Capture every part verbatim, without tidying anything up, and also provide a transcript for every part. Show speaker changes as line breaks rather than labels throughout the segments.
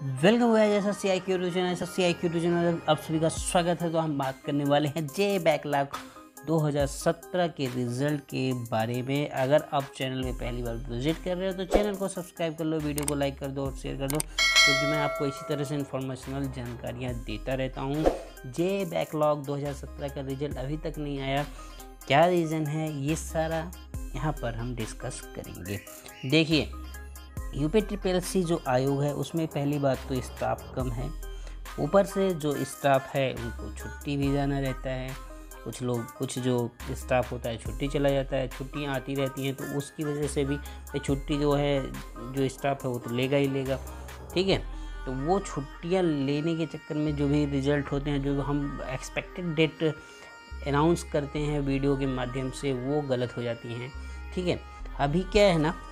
Welcome guys, जैसा सी I Q tuition ऐसा सी I Q tuition में आप सभी का स्वागत है। तो हम बात करने वाले हैं जे बैकलॉग दो हज़ार सत्रह के रिजल्ट के बारे में। अगर आप चैनल में पहली बार विजिट कर रहे हो तो चैनल को सब्सक्राइब कर लो, वीडियो को लाइक कर दो और शेयर कर दो, क्योंकि मैं आपको इसी तरह से इन्फॉर्मेशनल जानकारियाँ देता रहता हूँ। जे बैकलॉग दो हज़ार सत्रह का रिजल्ट अभी तक नहीं आया, क्या रीज़न है, ये सारा यहाँ पर हम डिस्कस करेंगे। देखिए, यूपी ट्रिपल सी जो आयोग है उसमें पहली बात तो स्टाफ कम है, ऊपर से जो स्टाफ है उनको छुट्टी भी जाना रहता है। कुछ लोग कुछ जो स्टाफ होता है छुट्टी चला जाता है, छुट्टियां आती रहती हैं, तो उसकी वजह से भी छुट्टी जो है जो स्टाफ है वो तो लेगा ही लेगा। ठीक है, तो वो छुट्टियां लेने के चक्कर में जो भी रिजल्ट होते हैं, जो हम एक्सपेक्टेड डेट अनाउंस करते हैं वीडियो के माध्यम से, वो गलत हो जाती हैं। ठीक है, अभी क्या है ना,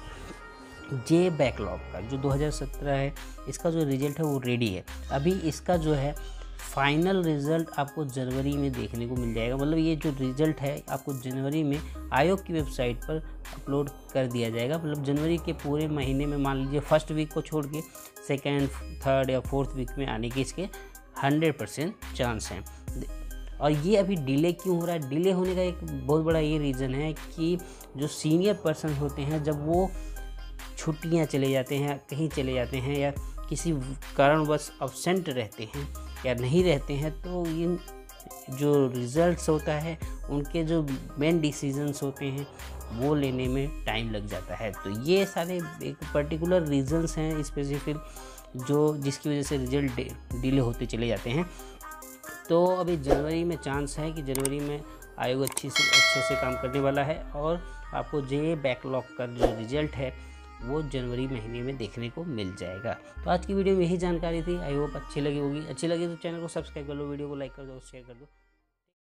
जे बैकलॉग का जो दो हज़ार सत्रह है इसका जो रिज़ल्ट है वो रेडी है। अभी इसका जो है फाइनल रिज़ल्ट आपको जनवरी में देखने को मिल जाएगा। मतलब ये जो रिज़ल्ट है आपको जनवरी में आयोग की वेबसाइट पर अपलोड कर दिया जाएगा। मतलब जनवरी के पूरे महीने में, मान लीजिए फर्स्ट वीक को छोड़ के सेकेंड, थर्ड या फोर्थ वीक में आने के इसके हंड्रेड परसेंट चांस हैं। और ये अभी डिले क्यों हो रहा है? डिले होने का एक बहुत बड़ा ये रीज़न है कि जो सीनियर पर्सन होते हैं जब वो छुट्टियां चले जाते हैं, कहीं चले जाते हैं या किसी कारणवश अब्सेंट रहते हैं या नहीं रहते हैं, तो इन जो रिज़ल्ट्स होता है उनके जो मेन डिसीजंस होते हैं वो लेने में टाइम लग जाता है। तो ये सारे एक पर्टिकुलर रीज़न्स हैं स्पेसिफिक, जो जिसकी वजह से रिज़ल्ट डिले होते चले जाते हैं। तो अभी जनवरी में चांस है कि जनवरी में आयोग अच्छी से अच्छे से काम करने वाला है और आपको जे बैकलॉग का जो रिज़ल्ट है वो जनवरी महीने में देखने को मिल जाएगा। तो आज की वीडियो में यही जानकारी थी। आई होप अच्छी लगी होगी। अच्छी लगी तो चैनल को सब्सक्राइब कर लो, वीडियो को लाइक कर दो और शेयर कर दो।